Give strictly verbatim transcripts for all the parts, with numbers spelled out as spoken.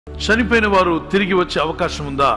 చనిపోయిన వారు తిరిగి వచ్చే అవకాశం ఉందా?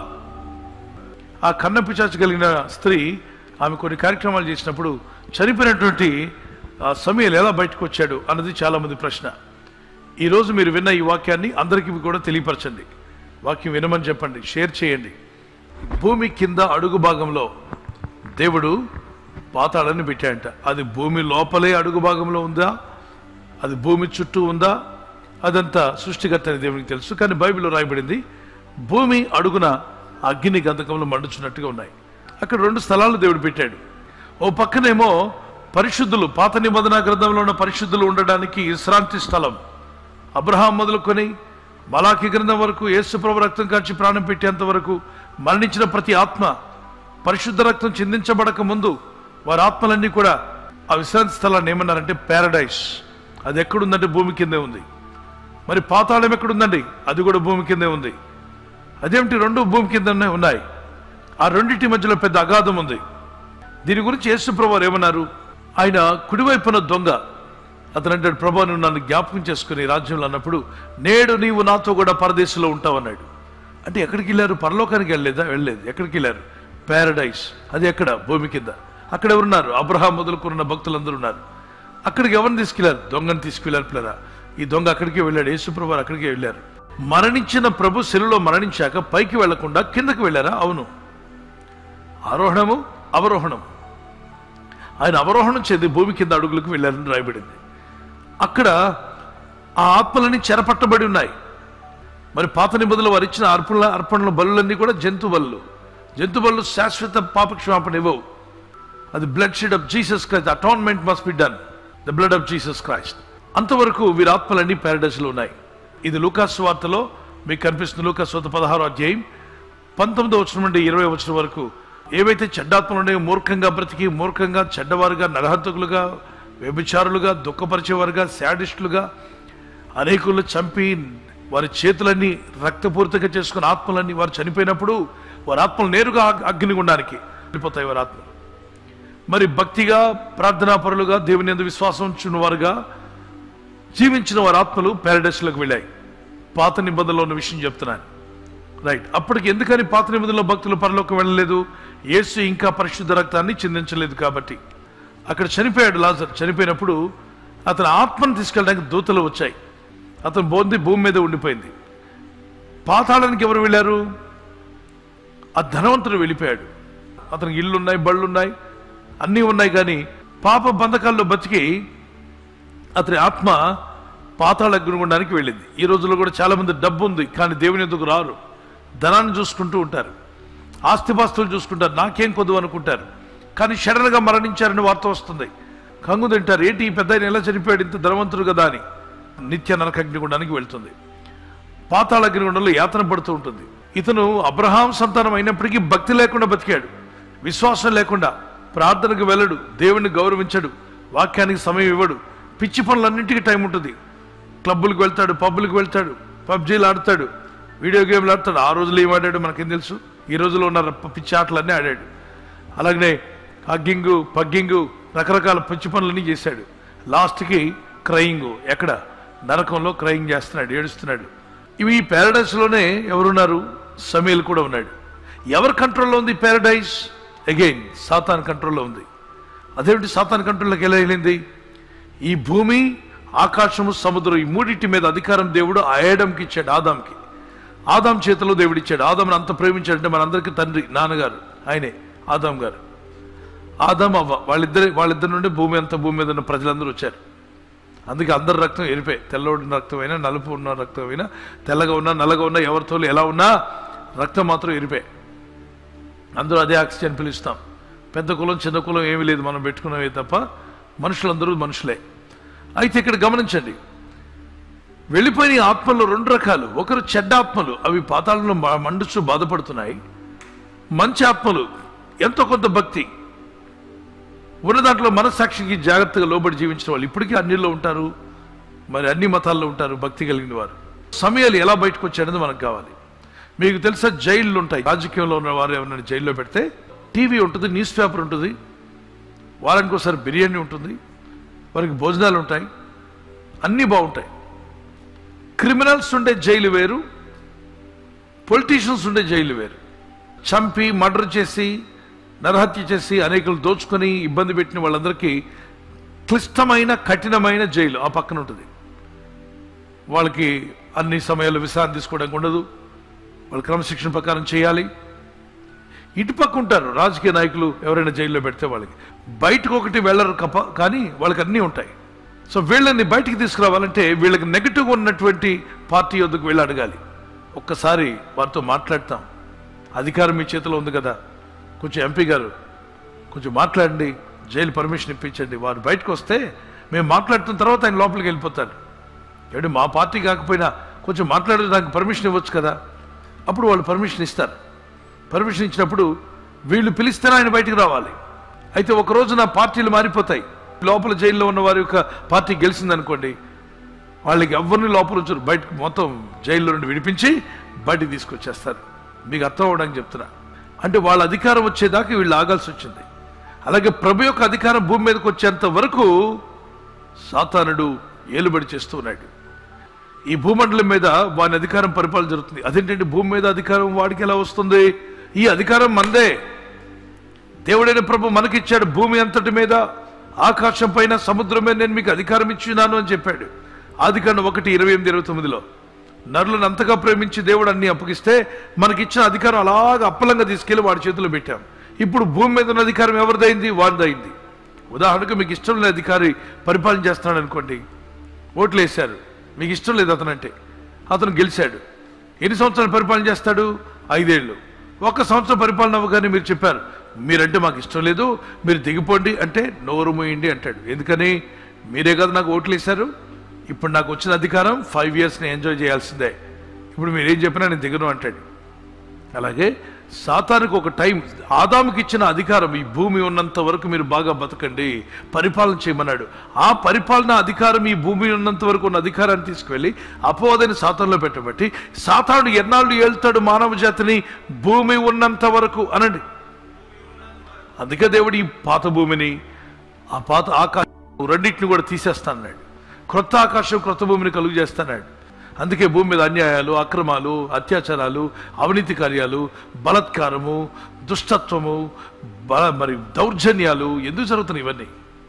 ఆ కన్నపిశాచు కలిగిన స్త్రీ ఆమె కొన్ని కార్యక్రమాలు చేసినప్పుడు చనిపోయినటువంటి ఆ సమయాలు ఎలా బయటకు వచ్చాడు అన్నది చాలా మంది ప్రశ్న. ఈరోజు మీరు విన్న ఈ వాక్యాన్ని అందరికీ కూడా తెలియపరచండి. వాక్యం వినమని చెప్పండి, షేర్ చేయండి. భూమి కింద అడుగు భాగంలో దేవుడు పాతాళాన్ని పెట్టాడంట. అది భూమి లోపలే అడుగు భాగంలో ఉందా, అది భూమి చుట్టూ ఉందా, అదంతా సృష్టికర్త అని దేవునికి తెలుసు. కానీ బైబిల్లో రాయబడింది భూమి అడుగున అగ్ని గంధకంలో మండుచున్నట్టుగా ఉన్నాయి. అక్కడ రెండు స్థలాలు దేవుడు పెట్టాడు. ఓ పక్కనేమో పరిశుద్ధులు, పాత నిబంధన గ్రంథంలో ఉన్న పరిశుద్ధులు ఉండడానికి విశ్రాంతి స్థలం. అబ్రహాం మొదలుకొని మలాకి గ్రంథం వరకు, యేసు ప్రభు రక్తం కాచి ప్రాణం పెట్టేంత వరకు మరణించిన ప్రతి ఆత్మ పరిశుద్ధ రక్తం చిందించబడక ముందు వారి ఆత్మలన్నీ కూడా ఆ విశ్రాంతి స్థలాన్ని ఏమన్నారంటే ప్యారడైస్. అది ఎక్కడుందంటే భూమి కిందే ఉంది. మరి పాతాళం ఎక్కడుందండి? అది కూడా భూమి కిందే ఉంది. అదేమిటి? రెండు భూమి కిందనే ఉన్నాయి. ఆ రెండింటి మధ్యలో పెద్ద అగాధం ఉంది. దీని గురించి యేసు ప్రభు ఏమన్నారు? ఆయన కుడివైపున దొంగ అతను అంటాడు, ప్రభు నువ్వు నన్ను జ్ఞాపకం చేసుకుని రాజ్యంలో అన్నప్పుడు నేడు నీవు నాతో కూడా పరదేశంలో ఉంటావు అన్నాడు. అంటే ఎక్కడికి వెళ్ళారు? పరలోకానికి వెళ్ళలేదా? వెళ్ళలేదు. ఎక్కడికి వెళ్ళారు? ప్యారడైస్. అది ఎక్కడ? భూమి కింద. అక్కడ ఎవరున్నారు? అబ్రహాం మొదలుకున్న భక్తులందరూ ఉన్నారు. అక్కడికి ఎవరిని తీసుకెళ్లారు? దొంగని తీసుకెళ్లారు. పిల్లరా, ఈ దొంగ అక్కడికే వెళ్ళాడు. యేసు ప్రభు అక్కడికే వెళ్ళారు. మరణించిన ప్రభు శిలువలో మరణించాక పైకి వెళ్లకుండా కిందకి వెళ్ళారా? అవును. ఆరోహణము అవరోహణం. ఆయన అవరోహణం చెంది భూమి కింద అడుగులకు వెళ్ళారని రాయబడింది. అక్కడ ఆ ఆత్మలన్నీ చెరపట్టబడి ఉన్నాయి. మరి పాత నిబంధనలు వారు ఇచ్చిన అర్పణ అర్పణల బలులన్నీ కూడా జంతు బలులు. జంతు బలులు శాశ్వత పాపక్షమాపణ ఇవ్వవు. అది blood shed of Jesus Christ. Atonement must be done, the blood of Jesus Christ. అంతవరకు వీరి ఆత్మలన్నీ ప్యారడైస్లో ఉన్నాయి. ఇది లూకాసు వార్తలో మీకు కనిపిస్తుంది. లూకాసు వార్త పదహారో అధ్యాయం పంతొమ్మిదో వచనం నుండి ఇరవై వచనం వరకు ఏవైతే చెడ్డాత్మలు ఉన్నాయో, మూర్ఖంగా బ్రతికి మూర్ఖంగా చెడ్డవారుగా, నరహంతకులుగా, వ్యభిచారులుగా, దుఃఖపరిచేవారుగా, శాడిస్టులుగా, అనేకులు చంపి వారి చేతులన్నీ రక్తపూరితంగా చేసుకున్న ఆత్మలన్నీ వారు చనిపోయినప్పుడు వారి ఆత్మలు నేరుగా అగ్నిగుండానికి వెళ్ళిపోతాయి. వారి ఆత్మలు మరి భక్తిగా, ప్రార్థనాపరులుగా, దేవుని యందు విశ్వాసం ఉంచిన వారుగా జీవించిన వారి ఆత్మలు ప్యారడైస్లోకి వెళ్ళాయి. పాత నిబంధనలో ఉన్న విషయం చెప్తున్నాను. రైట్. అప్పటికి ఎందుకని పాత నిబంధనలో భక్తులు పరలోకి వెళ్ళలేదు? యేసు ఇంకా పరిశుద్ధ రక్తాన్ని చిందించలేదు కాబట్టి. అక్కడ చనిపోయాడు లాజర్. చనిపోయినప్పుడు అతని ఆత్మను తీసుకెళ్ళడానికి దూతలు వచ్చాయి. అతను బోంది భూమి మీద ఉండిపోయింది. పాతాళానికి ఎవరు వెళ్ళారు? ఆ ధనవంతుడు వెళ్ళిపోయాడు. అతనికి ఇల్లు ఉన్నాయి, బళ్ళు ఉన్నాయి, అన్నీ ఉన్నాయి. కానీ పాప బంధకాల్లో బతికి అతని ఆత్మ పాతాళ అగ్నిగుండానికి వెళ్ళింది. ఈ రోజుల్లో కూడా చాలా మంది డబ్బు ఉంది కానీ దేవుని ఎందుకు రారు. ధనాన్ని చూసుకుంటూ ఉంటారు, ఆస్తిపాస్తులు చూసుకుంటారు, నాకేం కొద్దు అనుకుంటారు. కానీ సడన్గా మరణించారని వార్త వస్తుంది. కంగు తింటారు. ఏంటి ఈ పెద్ద ఆయన ఎలా చనిపోయాడు, ఇంత ధనవంతుడు కదా అని. నిత్య నరక అగ్నిగుండానికి వెళ్తుంది. పాతాళ అగ్నిగుండంలో యాతన పడుతూ ఉంటుంది. ఇతను అబ్రహాం సంతానం అయినప్పటికీ భక్తి లేకుండా బతికాడు. విశ్వాసం లేకుండా, ప్రార్థనకు వెళ్ళడు, దేవుణ్ణి గౌరవించడు, వాక్యానికి సమయం ఇవ్వడు. పిచ్చి పనులన్నింటికీ టైం ఉంటుంది. క్లబ్బులకు వెళ్తాడు, పబ్బులకు వెళ్తాడు, పబ్జీలు ఆడతాడు, వీడియో గేమ్లు ఆడతాడు. ఆ రోజులు ఏం ఆడాడు మనకేం తెలుసు. ఈ రోజులో ఉన్న పిచ్చి ఆటలన్నీ ఆడాడు. అలాగనే హగ్గింగు, పగ్గింగు, రకరకాల పిచ్చి పనులన్నీ చేశాడు. లాస్ట్కి క్రయింగు. ఎక్కడ? నరకంలో క్రయింగ్ చేస్తున్నాడు, ఏడుస్తున్నాడు. ఇవి ఈ ప్యారడైస్లోనే ఎవరున్నారు? సమీల్ కూడా ఉన్నాడు. ఎవరి కంట్రోల్లో ఉంది ప్యారడైస్? అగైన్ సాతాన్ కంట్రోల్లో ఉంది. అదేమిటి సాతాన్ కంట్రోల్లోకి ఎలా వెళ్ళింది? ఈ భూమి, ఆకాశము, సముద్రం, ఈ మూడింటి మీద అధికారం దేవుడు ఆయాడంకి ఇచ్చాడు. ఆదాంకి, ఆదాం చేతిలో దేవుడు ఇచ్చాడు. ఆదాంని అంత ప్రేమించాడంటే మనందరికీ తండ్రి, నాన్నగారు ఆయనే ఆదాం గారు. ఆదాం అవ్వ వాళ్ళిద్దరి వాళ్ళిద్దరి నుండి భూమి అంతా, భూమి మీద ఉన్న ప్రజలందరూ వచ్చారు. అందుకే అందరి రక్తం ఎరిపే. తెల్లవాడిన రక్తం అయినా, నలుపు ఉన్న రక్తం అయినా, తెల్లగా ఉన్నా, నల్లగా ఉన్నా, ఎవరితో ఎలా ఉన్నా రక్తం మాత్రం ఎరిపే. అందరూ అదే ఆక్సిజన్ పిలుస్తాం. పెద్ద కులం చిన్న కులం ఏమీ లేదు, మనం పెట్టుకున్నవే తప్ప మనుషులందరూ మనుషులే. అయితే ఇక్కడ గమనించండి, వెళ్ళిపోయిన ఆత్మల్లో రెండు రకాలు. ఒకరు చెడ్డ ఆత్మలు, అవి పాతాళంలో మండుచు బాధపడుతున్నాయి. మంచి ఆత్మలు, ఎంతో కొంత భక్తి ఉన్న దాంట్లో మనస్సాక్షికి జాగ్రత్తగా లోబడి జీవించిన వాళ్ళు ఇప్పటికీ అన్నిల్లో ఉంటారు. మరి అన్ని మతాల్లో ఉంటారు భక్తి కలిగిన వారు. సమయాలు ఎలా బయటకు వచ్చాడని మనకు కావాలి. మీకు తెలుసా, జైళ్ళు ఉంటాయి. రాజకీయంలో ఉన్న వారు ఎవరైనా జైల్లో పెడితే టీవీ ఉంటుంది, న్యూస్ పేపర్ ఉంటుంది, వారానికి ఒకసారి బిర్యానీ ఉంటుంది, వారికి భోజనాలు ఉంటాయి, అన్నీ బాగుంటాయి. క్రిమినల్స్ ఉండే జైలు వేరు, పొలిటీషియన్స్ ఉండే జైలు వేరు. చంపి మర్డర్ చేసి నరహత్య చేసి అనేకులు దోచుకొని ఇబ్బంది పెట్టిన వాళ్ళందరికీ క్లిష్టమైన కఠినమైన జైలు ఆ పక్కన ఉంటుంది. వాళ్ళకి అన్ని సమయాల్లో విశ్రాంతి తీసుకోవడానికి ఉండదు, వాళ్ళ క్రమశిక్షణ ప్రకారం చేయాలి. ఇటుపక్క ఉంటారు రాజకీయ నాయకులు, ఎవరైనా జైల్లో పెడితే వాళ్ళకి బయటకు ఒకటి వెళ్ళరు కప్ప, కానీ వాళ్ళకి అన్నీ ఉంటాయి. సో వీళ్ళని బయటికి తీసుకురావాలంటే వీళ్ళకి నెగిటివ్గా ఉన్నటువంటి పార్టీ వద్దకు వెళ్ళి అడగాలి. ఒక్కసారి వారితో మాట్లాడతాం, అధికారం మీ చేతిలో ఉంది కదా, కొంచెం ఎంపీ గారు కొంచెం మాట్లాడండి, జైలు పర్మిషన్ ఇప్పించండి. వారు బయటకు వస్తే మేము మాట్లాడుతున్న తర్వాత ఆయన లోపలికి వెళ్ళిపోతారు. ఏడు మా పార్టీ కాకపోయినా కొంచెం మాట్లాడడానికి పర్మిషన్ ఇవ్వచ్చు కదా. అప్పుడు వాళ్ళు పర్మిషన్ ఇస్తారు. పర్మిషన్ ఇచ్చినప్పుడు వీళ్ళు పిలిస్తేనే ఆయన బయటకు రావాలి. అయితే ఒకరోజు నా పార్టీలు మారిపోతాయి. లోపల జైల్లో ఉన్న వారి యొక్క పార్టీ గెలిచిందనుకోండి, వాళ్ళకి ఎవరిని లోపల వచ్చారు, బయటకు మొత్తం జైల్లో నుండి విడిపించి బయటికి తీసుకొచ్చేస్తారు. మీకు అర్థం అవ్వడానికి చెప్తున్నా. అంటే వాళ్ళ అధికారం వచ్చేదాకా వీళ్ళు ఆగాల్సి వచ్చింది. అలాగే ప్రభు యొక్క అధికారం భూమి మీదకి వచ్చేంత వరకు సాతానుడు ఏలుబడి చేస్తూ ఉన్నాడు. ఈ భూమండలం మీద వాని అధికారం పరిపాలన జరుగుతుంది. అదేంటంటే భూమి మీద అధికారం వాడికి ఎలా వస్తుంది? ఈ అధికారం మందే. దేవుడైన ప్రభు మనకిచ్చాడు. భూమి అంతటి మీద, ఆకాశం పైన, సముద్రం మీద నేను మీకు అధికారం ఇచ్చినాను అని చెప్పాడు. ఆదికాండం ఒకటి ఇరవై ఎనిమిది ఇరవై తొమ్మిదిలో నరులను అంతగా ప్రేమించి దేవుడు అన్ని అప్పగిస్తే మనకిచ్చిన అధికారం అలాగ అప్పలంగా తీసుకెళ్లి వాడి చేతిలో పెట్టాం. ఇప్పుడు భూమి మీద ఉన్న అధికారం ఎవరిదైంది? వాడిదైంది. ఉదాహరణకు మీకు ఇష్టం లేని అధికారి పరిపాలన చేస్తున్నాడు అనుకోండి, ఓట్లు వేశారు, మీకు ఇష్టం లేదు అతనంటే, అతను గెలిచాడు. ఎన్ని సంవత్సరాలు పరిపాలన చేస్తాడు? ఐదేళ్ళు. ఒక్క సంవత్సరం పరిపాలన అవ్వగానే మీరు చెప్పారు, మీరంటే మాకు ఇష్టం లేదు, మీరు దిగిపోండి అంటే నోరు మూయండి అంటాడు. ఎందుకని? మీరే కదా నాకు ఓట్లు వేశారు, ఇప్పుడు నాకు వచ్చిన అధికారం ఫైవ్ ఇయర్స్ నేను ఎంజాయ్ చేయాల్సిందే, ఇప్పుడు మీరేం చెప్పినా నేను దిగను అంటాడు. అలాగే సాతానుకు ఒక టైం, ఆదాముకి ఇచ్చిన అధికారం ఈ భూమి ఉన్నంత వరకు మీరు బాగా బతకండి, పరిపాలన చేయమన్నాడు. ఆ పరిపాలన అధికారం ఈ భూమి ఉన్నంత వరకు ఉన్న అధికారాన్ని తీసుకువెళ్ళి అపవాదిని సాతానులో పెట్టబట్టి సాతానుడు ఎన్నాళ్ళు ఏళ్తాడు మానవ జాతిని? భూమి ఉన్నంత వరకు అనండి. అందుకే దేవుడు ఈ పాత భూమిని, ఆ పాత ఆకాశం రెండింటిని కూడా తీసేస్తాన్నాడు. క్రొత్త ఆకాశం క్రొత్త భూమిని కలుగు చేస్తాడు. అందుకే భూమి మీద అన్యాయాలు, అక్రమాలు, అత్యాచారాలు, అవినీతి కార్యాలు, బలత్కారము, దుష్టత్వము, బల మరి దౌర్జన్యాలు ఎందుకు జరుగుతున్నాయి? ఇవన్నీ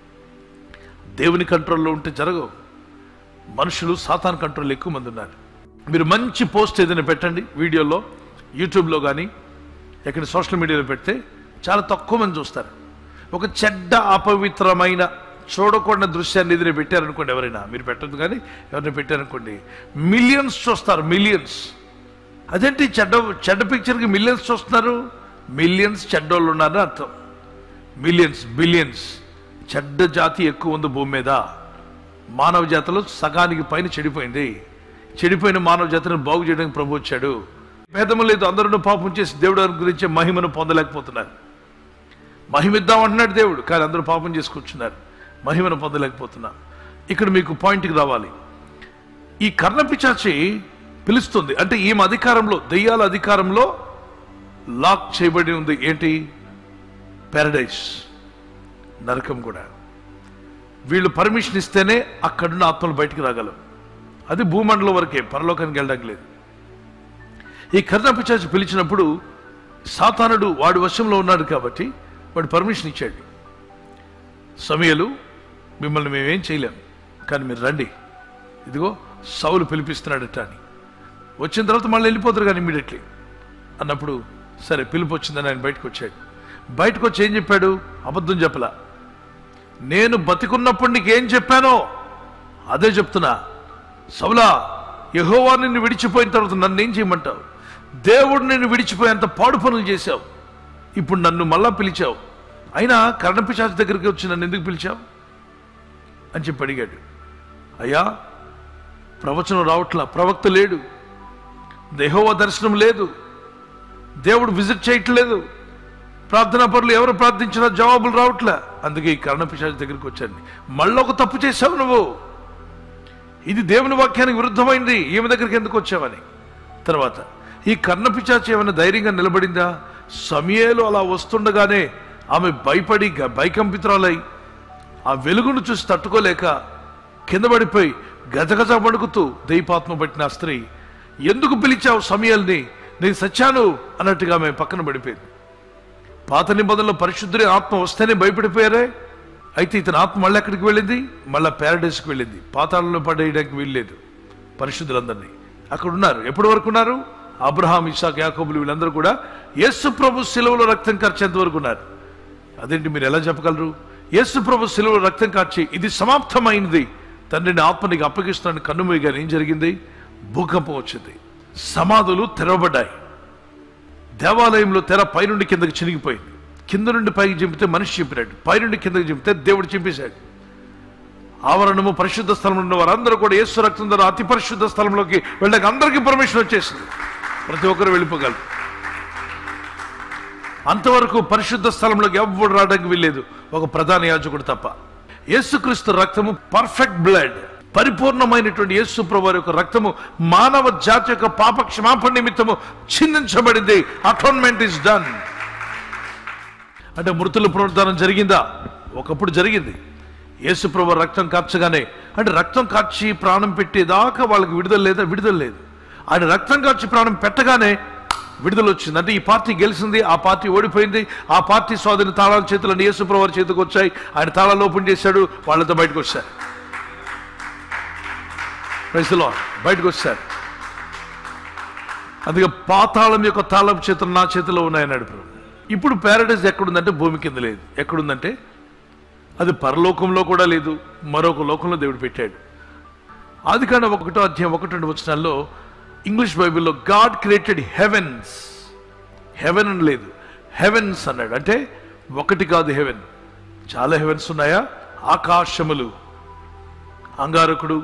దేవుని కంట్రోల్లో ఉంటే జరగవు. మనుషులు సాతాన్ కంట్రోల్ ఎక్కువ మంది ఉన్నారు. మీరు మంచి పోస్ట్ ఏదైనా పెట్టండి, వీడియోలో, యూట్యూబ్లో కానీ ఎక్కడ సోషల్ మీడియాలో పెడితే చాలా తక్కువ మంది చూస్తారు. ఒక చెడ్డ అపవిత్రమైన చూడకూడని దృశ్యాన్ని ఎదురు పెట్టారనుకోండి, ఎవరైనా మీరు పెట్టద్దు కానీ ఎవరైనా పెట్టారనుకోండి, మిలియన్స్ చూస్తారు. మిలియన్స్. అదేంటి చెడ్డ చెడ్డ పిక్చర్కి మిలియన్స్ చూస్తున్నారు? మిలియన్స్ చెడ్డోళ్ళు ఉన్నారని అర్థం. Millions, billions. చెడ్డ జాతి ఎక్కువ ఉంది భూమి మీద. మానవ జాతిలో సగానికి పైన చెడిపోయింది. చెడిపోయిన మానవ జాతిని బాగు చేయడానికి ప్రభు వచ్చాడు. భేదము లేదు, అందరూ పాపం చేసి దేవుడు గురించే మహిమను పొందలేకపోతున్నారు. మహిమిద్దాం అంటున్నాడు దేవుడు, కానీ అందరూ పాపం చేసి కూర్చున్నారు, మహిమను పొందలేకపోతున్నారు. ఇక్కడ మీకు పాయింట్కి రావాలి. ఈ కర్ణపిశాచి పిలుస్తుంది, అంటే ఈమె అధికారంలో, దెయ్యాల అధికారంలో లాక్ చేయబడి ఉంది. ఏంటి? పారడైస్, నరకం కూడా. వీళ్ళు పర్మిషన్ ఇస్తేనే అక్కడున్న ఆత్మలు బయటికి రాగలవు. అది భూమండలం వరకే, పరలోకానికి వెళ్ళడానికి లేదు. ఈ కర్ణపిశాచి పిలిచినప్పుడు సాతానుడు వాడి వశంలో ఉన్నాడు కాబట్టి వాడు పర్మిషన్ ఇచ్చాడు. సమూయేలు, మిమ్మల్ని మేమేం చేయలేం, కానీ మీరు రండి, ఇదిగో సౌలు పిలిపిస్తున్నాడట అని. వచ్చిన తర్వాత మళ్ళీ వెళ్ళిపోతారు కానీ ఇమ్మీడియట్లీ అన్నప్పుడు, సరే పిలుపు వచ్చిందని ఆయన బయటకు వచ్చాడు. బయటకు వచ్చి ఏం చెప్పాడు? అబద్ధం చెప్పలా. నేను బతికున్నప్పుడు నీకేం చెప్పానో అదే చెప్తున్నా. సౌలా, యెహోవా నిన్ను విడిచిపోయిన తర్వాత నన్ను ఏం చేయమంటావు? దేవుడు నిన్ను విడిచిపోయేంత పాడు పనులు చేశావు, ఇప్పుడు నన్ను మళ్ళా పిలిచావు, అయినా కర్ణపిశాచి దగ్గరికి వచ్చి నన్ను ఎందుకు పిలిచావు అని చెప్పి అడిగాడు. అయ్యా, ప్రవచనం రావట్లా, ప్రవక్త లేడు, యెహోవా దర్శనం లేదు, దేవుడు విజిట్ చేయట్లేదు, ప్రార్థనా పరులు ఎవరు ప్రార్థించినా జవాబులు రావట్లే, అందుకే ఈ కర్ణపిశాచి దగ్గరికి వచ్చాను. మళ్ళీ ఒక తప్పు చేశావు నువ్వు, ఇది దేవుని వాక్యానికి విరుద్ధమైంది, ఈమె దగ్గరికి ఎందుకు వచ్చావని. తర్వాత ఈ కర్ణపిశాచి ఏమైనా ధైర్యంగా నిలబడిందా? సమూయేలు అలా వస్తుండగానే ఆమె భయపడి భయకంపితురాలై ఆ వెలుగును చూసి తట్టుకోలేక కింద పడిపోయి గజగజ వణుకుతూ దైవాత్మ పట్టిన స్త్రీ, ఎందుకు పిలిచావు సమూయేలుని? నేను సచ్చాను అన్నట్టుగా ఆమె పక్కన పడిపోయింది. పాత నిబంధనలో పరిశుద్ధుడి ఆత్మ వస్తేనే భయపడిపోయారే. అయితే ఇతని ఆత్మ మళ్ళీ ఎక్కడికి వెళ్ళింది? మళ్ళీ ప్యారడైస్కి వెళ్ళింది. పాతాళంలో పడేయడానికి వీల్లేదు పరిశుద్ధులందరినీ. అక్కడ ఉన్నారు. ఎప్పటి వరకు ఉన్నారు? అబ్రహాం, ఇస్సాకు, యాకోబులు వీళ్ళందరూ కూడా యేసు ప్రభు శిలువలో రక్తం కార్చేంత వరకు ఉన్నారు. అదేంటి మీరు ఎలా చెప్పగలరు? యేసు ప్రభు శిలువలో రక్తం కార్చి ఇది సమాప్తమైంది, తండ్రిని ఆత్మనికి అప్పగిస్తున్నాను కన్నుమూయగానే ఏం జరిగింది? భూకంపం వచ్చింది. సమాధులు తెరవబడ్డాయి. దేవాలయంలో తెర పైనుండి కిందకి చినిగిపోయింది. కింద నుండి పైకి చింపితే మనిషి చింపినాడు, పైనుండి కిందకి చింపితే దేవుడు చింపేశాడు. ఆవరణము పరిశుద్ధ స్థలంలో ఉన్న వారందరూ కూడా యేసు రక్తం ద్వారా అతి పరిశుద్ధ స్థలంలోకి వెళ్ళడానికి అందరికీ పర్మిషన్ వచ్చేసింది. ప్రతి ఒక్కరు వెళ్ళిపోగలరు. అంతవరకు పరిశుద్ధ స్థలంలోకి ఎవ్వడు రావడానికి వీల్లేదు, ఒక ప్రధాన యాజకుడు తప్ప. యేసుక్రీస్తు రక్తము పర్ఫెక్ట్ బ్లడ్, పరిపూర్ణమైనటువంటి యేసు ప్రభువారి యొక్క రక్తము మానవ జాతి యొక్క పాప క్షమాపణ నిమిత్తము చిందించబడింది. Atonement is done. అంటే మృతుల పునరుద్ధానం జరిగిందా? ఒకప్పుడు జరిగింది. యేసు ప్రభువు రక్తం కార్చగానే, అంటే రక్తం కార్చి ప్రాణం పెట్టేదాకా వాళ్ళకి విడుదల లేదా? విడుదల లేదు. ఆయన రక్తం కార్చి ప్రాణం పెట్టగానే విడుదల వచ్చింది. అంటే ఈ పార్టీ గెలిచింది, ఆ పార్టీ ఓడిపోయింది. ఆ పార్టీ స్వాధీన తాళాల చేతులను యేసు ప్రభువు చేతికి వచ్చాయి. ఆయన తాళాలు ఓపెన్ చేశాడు, వాళ్ళతో బయటకు వచ్చారు. Praise the Lord. బయటకు వచ్చారు. అందుకే పాతాళం యొక్క తాళం చేతులు నా చేతిలో ఉన్నాయన్నాడు ప్రభు. ఇప్పుడు ప్యారడైజ్ ఎక్కడుందంటే భూమి కింద లేదు. ఎక్కడుందంటే అది పరలోకంలో కూడా లేదు, మరొక లోకంలో దేవుడు పెట్టాడు. ఆది కాండం ఒకటో అధ్యాయం ఒకటి రెండు వచనాల్లో ఇంగ్లీష్ బైబిల్లో గాడ్ క్రియేటెడ్ హెవెన్స్. హెవెన్ అని లేదు, హెవెన్స్ అన్నాడు. అంటే ఒకటి కాదు హెవెన్, చాలా హెవెన్స్ ఉన్నాయా? ఆకాశములు, అంగారకుడు,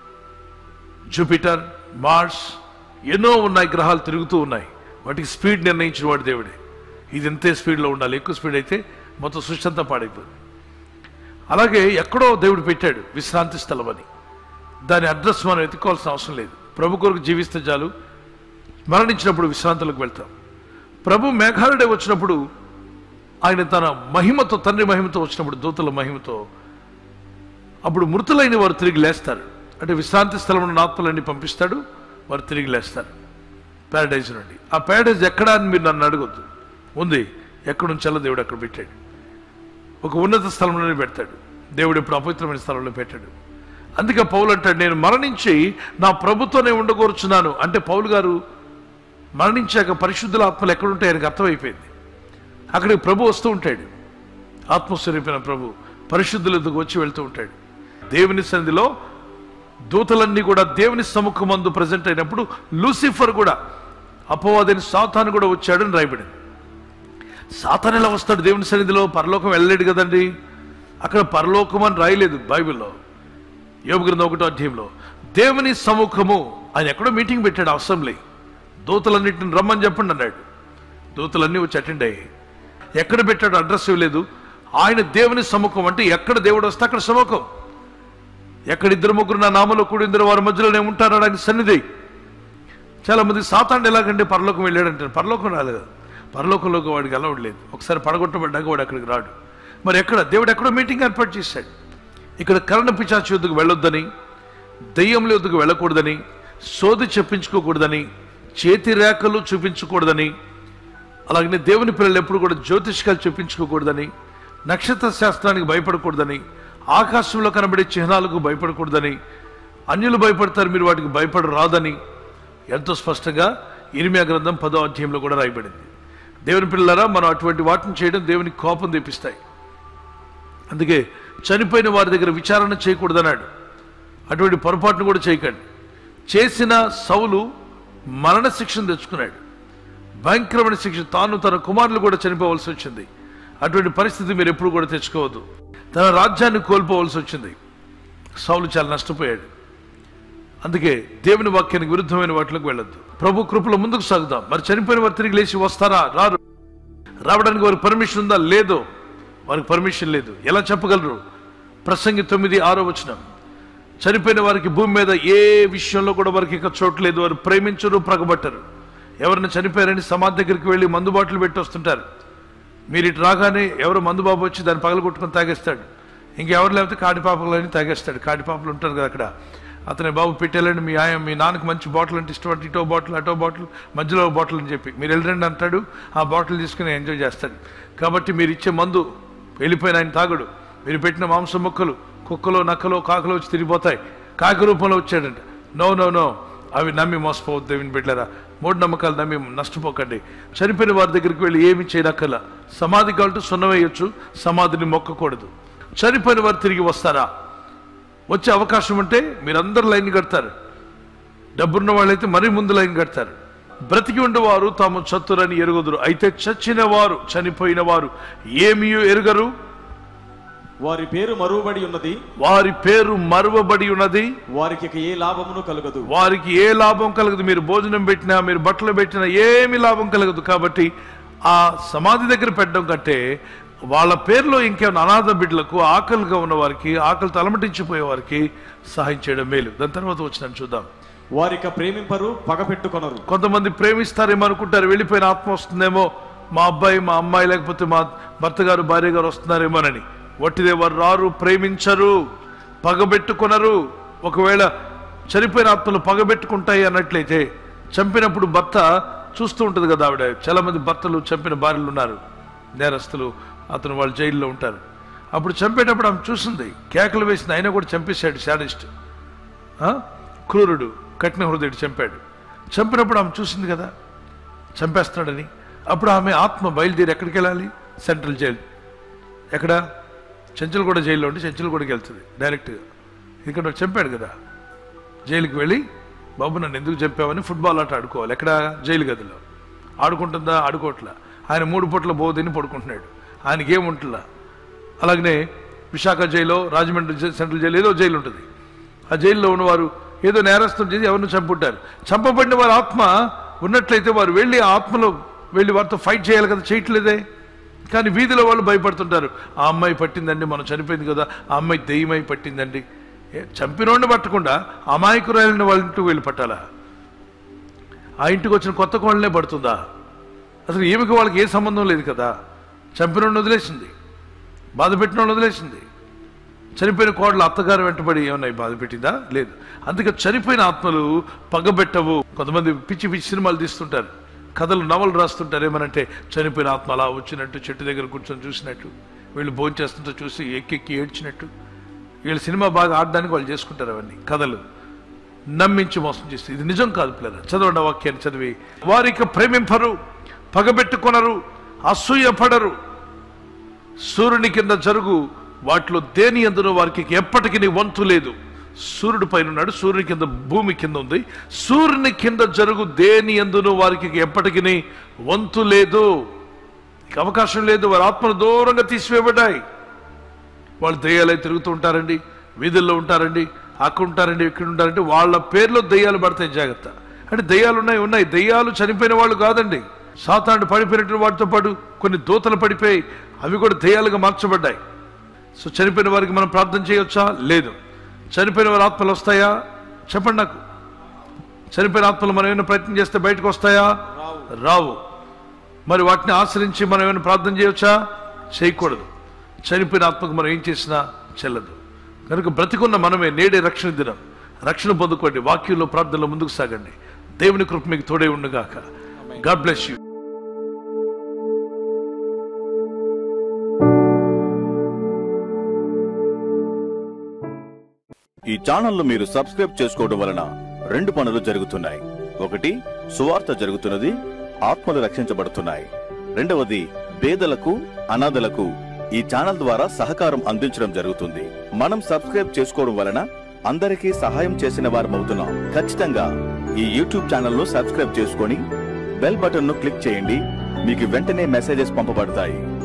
జూపిటర్, మార్స్, ఎన్నో ఉన్నాయి. గ్రహాలు తిరుగుతూ ఉన్నాయి. వాటికి స్పీడ్ నిర్ణయించిన వాడు దేవుడే. ఇది ఎంతే స్పీడ్లో ఉండాలి, ఎక్కువ స్పీడ్ అయితే మొత్తం సృష్టి అంతా పాడైపోతుంది. అలాగే ఎక్కడో దేవుడు పెట్టాడు విశ్రాంతి స్థలం అని. దాని అడ్రస్ మనం ఎత్తుకోవాల్సిన అవసరం లేదు. ప్రభు కొరకు జీవిస్తే చాలు. మరణించినప్పుడు విశ్రాంతులకు వెళ్తాం. ప్రభు మేఘాలుడే వచ్చినప్పుడు ఆయన తన మహిమతో, తండ్రి మహిమతో వచ్చినప్పుడు, దూతల మహిమతో, అప్పుడు మృతులైన వారు తిరిగి లేస్తారు. అంటే విశ్రాంతి స్థలంలో ఆత్మలన్నీ పంపిస్తాడు, వారు తిరిగి లేస్తారు ప్యారడైజ్ నుండి. ఆ ప్యారడైజ్ ఎక్కడా అని మీరు నన్ను అడగొద్దు. ఉంది, ఎక్కడుంచాలో దేవుడు అక్కడ పెట్టాడు. ఒక ఉన్నత స్థలంలోనే పెడతాడు దేవుడు, ఎప్పుడు అపవిత్రమైన స్థలంలో పెట్టాడు. అందుకే పౌలు అంటాడు, నేను మరణించి నా ప్రభుతోనే ఉండకూర్చున్నాను. అంటే పౌలు గారు మరణించాక పరిశుద్ధుల ఆత్మలు ఎక్కడుంటాయి ఆయనకు అర్థమైపోయింది. అక్కడికి ప్రభు వస్తూ ఉంటాడు. ఆత్మస్వరూపైన ప్రభు పరిశుద్ధుల ఎదుగు వచ్చి వెళ్తూ ఉంటాడు. దేవుని సన్నిధిలో దూతలన్నీ కూడా దేవుని సముఖమందు ప్రజెంట్ అయినప్పుడు లూసిఫర్ కూడా, అపవాదిని సాతాను కూడా వచ్చాడని రాయబడింది. సాతాను ఎలా వస్తాడు దేవుని సన్నిధిలో? పరలోకం వెళ్ళలేడు కదండి. అక్కడ పరలోకం అని రాయలేదు బైబిల్లో. యోబు గ్రంథం ఒకటో అధ్యాయంలో దేవుని సముఖము, ఆయన ఎక్కడో మీటింగ్ పెట్టాడు అసెంబ్లీ. దూతలన్నింటిని రమ్మని చెప్పండి అన్నాడు. దూతలన్నీ వచ్చి అటెండ్ అయ్యాయి. ఎక్కడ పెట్టాడు అడ్రస్ ఇవ్వలేదు. ఆయన దేవుని సముఖం అంటే ఎక్కడ దేవుడు వస్తే అక్కడ సముఖం. ఎక్కడ ఇద్దరు ముగ్గురు నా నామలో కూడా ఇద్దరు వారి మధ్యలోనే ఉంటారు ఆయన సన్నిధి. చాలా మంది సాతాను ఎలాగంటే పరలోకం వెళ్ళాడంటారు. పరలోకం రాలేదు, పరలోకంలోకి వాడికి అలవాడు లేదు. ఒకసారి పడగొట్టబడ్డాక వాడు అక్కడికి రాడు. మరి ఎక్కడ దేవుడు ఎక్కడో మీటింగ్ ఏర్పాటు చేశాడు. ఇక్కడ కరణ పిశాచి యుద్ధకు వెళ్ళొద్దని, దెయ్యంల యుద్ధకు వెళ్ళకూడదని, సోది చెప్పించుకోకూడదని, చేతి రేఖలు చూపించకూడదని, అలాగనే దేవుని పిల్లలు ఎప్పుడు కూడా జ్యోతిష్కాలు చూపించుకోకూడదని, నక్షత్ర శాస్త్రానికి భయపడకూడదని, ఆకాశంలో కనబడే చిహ్నాలకు భయపడకూడదని, అన్యులు భయపడతారు మీరు వాటికి భయపడ రాదని ఎంతో స్పష్టంగా ఇర్మియా గ్రంథం పదో అధ్యాయంలో కూడా రాయబడింది. దేవుని పిల్లలారా, మనం అటువంటి వాటిని చేయడం దేవునికి కోపం తెప్పిస్తాయి. అందుకే చనిపోయిన వారి దగ్గర విచారణ చేయకూడదన్నాడు. అటువంటి పొరపాటును కూడా చేయకండి. చేసిన సౌలు మరణ శిక్షను తెచ్చుకున్నాడు. భయంకరమైన శిక్ష, తాను తన కుమారులు కూడా చనిపోవలసి వచ్చింది. అటువంటి పరిస్థితి మీరు ఎప్పుడు కూడా తెచ్చుకోవద్దు. తన రాజ్యాన్ని కోల్పోవలసి వచ్చింది. సౌలు చాలా నష్టపోయాడు. అందుకే దేవుని వాక్యానికి విరుద్ధమైన వాటిలోకి వెళ్ళొద్దు. ప్రభు కృపలో ముందుకు సాగుదాం. మరి చనిపోయిన వారు తిరిగి లేచి వస్తారా? రారు. రావడానికి వారికి పర్మిషన్ ఉందా? లేదు, వారికి పర్మిషన్ లేదు. ఎలా చెప్పగలరు? ప్రసంగి తొమ్మిది ఆరో వచనం, చనిపోయిన వారికి భూమి మీద ఏ విషయంలో కూడా వారికి ఇక చోట్లేదు. వారు ప్రేమించరు, ప్రగబట్టరు. ఎవరైనా చనిపోయారని సమాధి దగ్గరికి వెళ్ళి మందు బాటలు పెట్టి వస్తుంటారు. మీరు ఇటు రాగానే ఎవరు మందుబాబు వచ్చి దాన్ని పగలగొట్టుకొని తాగేస్తాడు. ఇంకెవరు లేకపోతే కాడిపాపలని తాగేస్తాడు. కాడిపాపలు ఉంటారు కదా అక్కడ, అతనే బాబు పెట్టేళ్ళండి, మీ ఆయన మీ నాన్నకు మంచి బాటిల్ అంటే ఇష్టం, ఇటో బాటిల్ అటో బాటిల్ మధ్యలో బాటిల్ అని చెప్పి మీరు వెళ్ళండి అంటాడు. ఆ బాటిల్ తీసుకుని ఎంజాయ్ చేస్తాడు. కాబట్టి మీరు ఇచ్చే మందు వెళ్ళిపోయిన ఆయన తాగడు. మీరు పెట్టిన మాంసం ముక్కలు కుక్కలో నక్కలో కాకలో వచ్చి తిరిగిపోతాయి. కాకి రూపంలో వచ్చాడంట. నో నో నో అవి నమ్మి మోసపోవద్దు. దేవుని బిడ్డలారా, మూఢ నమ్మకాలు నమ్మి నష్టపోకండి. చనిపోయిన వారి దగ్గరికి వెళ్ళి ఏమి చేయనక్కర్లా. సమాధి కావాలంటే సున్నవేయచ్చు, సమాధిని మొక్కకూడదు. చనిపోయిన వారు తిరిగి వస్తారా? వచ్చే అవకాశం ఉంటే మీరందరూ లైన్ కడతారు. డబ్బున్న వాళ్ళైతే మరీ ముందు లైన్ కడతారు. బ్రతికి ఉండేవారు తాము చతురని ఎరుగుదురు, అయితే చచ్చిన వారు చనిపోయిన వారు ఏమీ ఎరుగరు. వారి పేరు మరువబడి ఉన్నది, వారి పేరు మరువబడి ఉన్నది, వారికి ఏ లాభమును కలగదు. వారికి ఏ లాభం కలగదు. మీరు భోజనం పెట్టినా మీరు బట్టలు పెట్టినా ఏమి లాభం కలగదు. కాబట్టి ఆ సమాధి దగ్గర పెట్టడం కంటే వాళ్ళ పేరులో ఇంకేమైనా అనాథ బిడ్డలకు, ఆకలిగా ఉన్న వారికి, ఆకలి తలమటించిపోయే వారికి సహాయం చేయడం మేలు. దాని తర్వాత వచ్చిన చూద్దాం. వారిక ప్రేమింపరు, పగ పెట్టుకొనరు. కొంతమంది ప్రేమిస్తారేమో అనుకుంటారు, వెళ్ళిపోయిన ఆత్మ వస్తుందేమో, మా అబ్బాయి మా అమ్మాయి లేకపోతే మా భర్త గారు భార్య గారు వస్తున్నారేమోనని. వట్టిదే వారు రారు, ప్రేమించరు, పగబెట్టుకొనరు. ఒకవేళ చనిపోయిన ఆత్మలు పగబెట్టుకుంటాయి అన్నట్లయితే, చంపినప్పుడు భర్త చూస్తూ ఉంటుంది కదా ఆవిడ. చాలా మంది భర్తలు చంపిన భార్యలు ఉన్నారు, నేరస్తులు. అతను వాళ్ళు జైల్లో ఉంటారు. అప్పుడు చంపేటప్పుడు ఆమె చూసింది, కేకలు వేసిన ఆయన కూడా చంపేశాడు. శాడిస్ట్, క్రూరుడు, కఠిన హృదయుడు చంపాడు. చంపినప్పుడు ఆమె చూసింది కదా చంపేస్తున్నాడని. అప్పుడు ఆమె ఆత్మ బయలుదేరి ఎక్కడికి వెళ్ళాలి? Central jail. ఎక్కడ? చెంచల్గూడ జైల్లో ఉండి చెంచల్గూడకి వెళ్తుంది డైరెక్ట్గా. ఇక్కడ చంపాడు కదా, జైలుకి వెళ్ళి బాబు నన్ను ఎందుకు చంపావని ఫుట్బాల్ ఆట ఆడుకోవాలి. ఎక్కడ? జైలు గదిలో. ఆడుకుంటుందా? ఆడుకోవట్లా. ఆయన మూడు పూట్ల బోధిని పడుకుంటున్నాడు, ఆయనకి ఏముంటుందా. అలాగనే విశాఖ జైల్లో, రాజమండ్రి సెంట్రల్ జైలు, ఏదో జైలు ఉంటుంది. ఆ జైల్లో ఉన్నవారు ఏదో నేరస్తులు చేసి ఎవరిని చంపుంటారు. చంపబడిన వారి ఆత్మ ఉన్నట్లయితే వారు వెళ్ళి ఆ ఆత్మలో వెళ్ళి వారితో ఫైట్ చేయాలి కదా, చేయట్లేదే. కానీ వీధిలో వాళ్ళు భయపడుతుంటారు, ఆ అమ్మాయి పట్టిందండి, మనం చనిపోయింది కదా, ఆ అమ్మాయి దెయ్యమై పట్టిందండి. చంపినోడిని పట్టకుండా అమాయకురాలిన వాళ్ళ ఇంటికి వెళ్ళి పట్టాలా? ఆ ఇంటికి వచ్చిన కొత్త కోళ్ళనే పడుతుందా? అసలు ఏమికి వాళ్ళకి ఏ సంబంధం లేదు కదా. చంపినోడిని వదిలేసింది, బాధ పెట్టిన వాళ్ళు వదిలేసింది. చనిపోయిన కోడలు అత్తగారు వెంటబడి ఏమన్నా బాధ పెట్టిందా? లేదు. అందుకే చనిపోయిన ఆత్మలు పగబెట్టవు. కొంతమంది పిచ్చి పిచ్చి సినిమాలు తీస్తుంటారు, కథలు, నవలు రాస్తుంటారు. ఏమనంటే చనిపోయిన ఆత్మ అలా వచ్చినట్టు, చెట్టు దగ్గర కూర్చొని చూసినట్టు, వీళ్ళు భోజనం చేస్తుంటే చూసి ఎక్కెక్కి ఏడ్చినట్టు. వీళ్ళు సినిమా బాగా ఆడడానికి వాళ్ళు చేసుకుంటారు అవన్నీ కథలు, నమ్మించి మోసం చేస్తే. ఇది నిజం కాదు పిల్లలు. చదవండి వాక్యాన్ని చదివి. వారికి ప్రేమింపరు, పగబెట్టుకొనరు, అసూయపడరు. సూర్యుని కింద జరుగు వాటిలో దేని ఎందునో వారికి ఎప్పటికీ వంతు లేదు. సూర్యుడు పైన ఉన్నాడు, సూర్యుని కింద భూమి కింద ఉంది. సూర్యుని కింద జరుగు దేని ఎందునో వారికి ఎప్పటికీ వంతు లేదు, అవకాశం లేదు. వారి ఆత్మను దూరంగా తీసివేయబడ్డాయి. వాళ్ళు దెయ్యాలై తిరుగుతూ ఉంటారండి, వీధుల్లో ఉంటారండి, అక్కడ ఉంటారండి, ఇక్కడ ఉంటారంటే వాళ్ళ పేర్లో దెయ్యాలు పడతాయి. జాగ్రత్త. అంటే దెయ్యాలు ఉన్నాయి ఉన్నాయి దెయ్యాలు చనిపోయిన వాళ్ళు కాదండి. సాతానుడు పడిపోయినట్టు వాటితో పాటు కొన్ని దూతలు పడిపోయి అవి కూడా దెయ్యాలుగా మార్చబడ్డాయి. సో చనిపోయిన వారికి మనం ప్రార్థన చేయవచ్చా? లేదు. చనిపోయిన వారి ఆత్మలు వస్తాయా? చెప్పండి నాకు. చనిపోయిన ఆత్మలు మనం ఏమైనా ప్రయత్నం చేస్తే బయటకు వస్తాయా? రావు. మరి వాటిని ఆశ్రయించి మనం ఏమైనా ప్రార్థన చేయవచ్చా? చేయకూడదు. చనిపోయిన ఆత్మకు మనం ఏం చేసినా చెల్లదు. కనుక బ్రతికున్న మనమే నేడే రక్షణ దినం. రక్షణ పొందుకోండి, వాక్యంలో ప్రార్థనలో ముందుకు సాగండి. దేవుని కృప మీకు తోడే ఉండుగాక. God bless you. ఈ ఛానల్ మీరు సబ్స్క్రైబ్ చేసుకోవడం వలన రెండు పనులు జరుగుతున్నాయి. ఒకటి, సువార్త జరుగుతున్నది, ఆత్మలు రక్షించబడుతున్నాయి. రెండవది, పేదలకు, అనాథలకు ఈ ఛానల్ ద్వారా సహకారం అందించడం జరుగుతుంది. మనం సబ్స్క్రైబ్ చేసుకోవడం వలన అందరికీ సహాయం చేసిన వారం అవుతున్నాం. ఖచ్చితంగా ఈ యూట్యూబ్ ఛానల్ ను సబ్స్క్రైబ్ చేసుకొని బెల్ బటన్ ను క్లిక్ చేయండి. మీకు వెంటనే మెసేజెస్ పంపబడతాయి.